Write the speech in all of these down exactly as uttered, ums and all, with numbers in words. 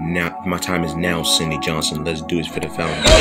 Now, my time is now, Cindy Johnson. Let's do it for the family. I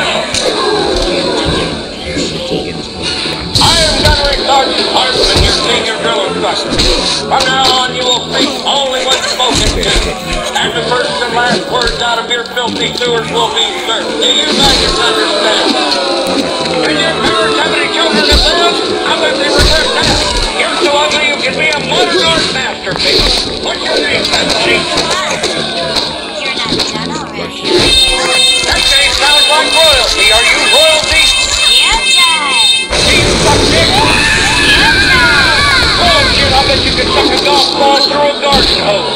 am Gunnery Sergeant Hartman, your senior drill instructor. From now on, you will speak only when spoken to. And the first and last words out of your filthy sewers will be served. Do you guys understand? Can your parents have any children to live? I bet they reverse that. You're so ugly you can be a modern art masterpiece. What's your name, Betsy? You're not done already. That name sounds like royalty. Are you royalty? Yep, Dad. Do you suck dick? Yep, Dad. Oh shit, I bet you can suck a golf ball through a garden hose.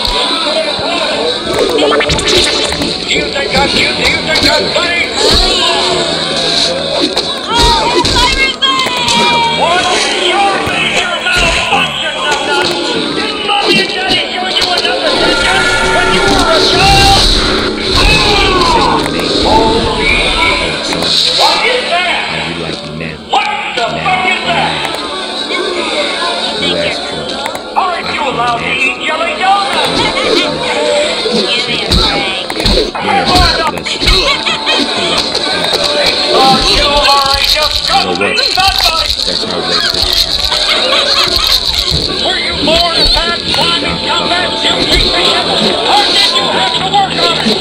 Do you think I'm cute? Do you think I'm funny? Oh, everybody! What? You're major malfunction, numbnuts! Didn't Mommy and Daddy give you another picture when you were a child? Holy shit! What is that? What the fuck is that? You think you're cool? Aren't you allowed to eat jelly donuts? Give me a break. Oh, you are just something somebody! That's how late Were you born a bad climbing combat you piece of shit? Or did you have to work on it?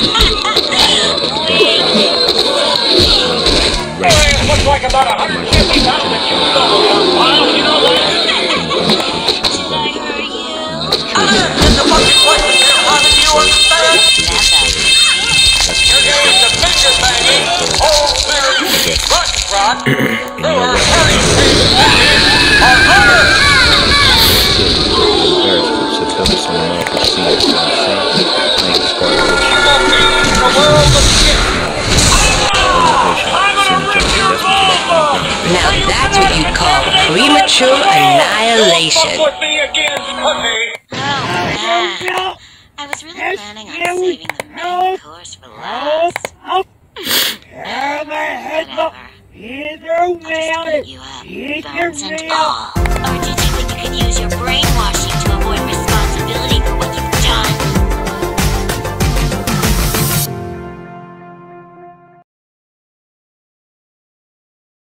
Well, it looks like about one hundred fifty pounds that you stole some miles, you know that? Did I hurt you? In the fucking place is here, honey, you understand? That's ugly. You're getting the finger banging, old married, rut rot, through her hurry face, that is, our mother! So tell me someone else to see it. You know what I'm saying? Make this part of You will be in a world of shit! Now that's what you call premature annihilation. Don't fuck with me again, pussy! Oh, man. I was really planning on saving the main course for last. Whatever. I'll just beat you up, bones and all. Or did you think you could use your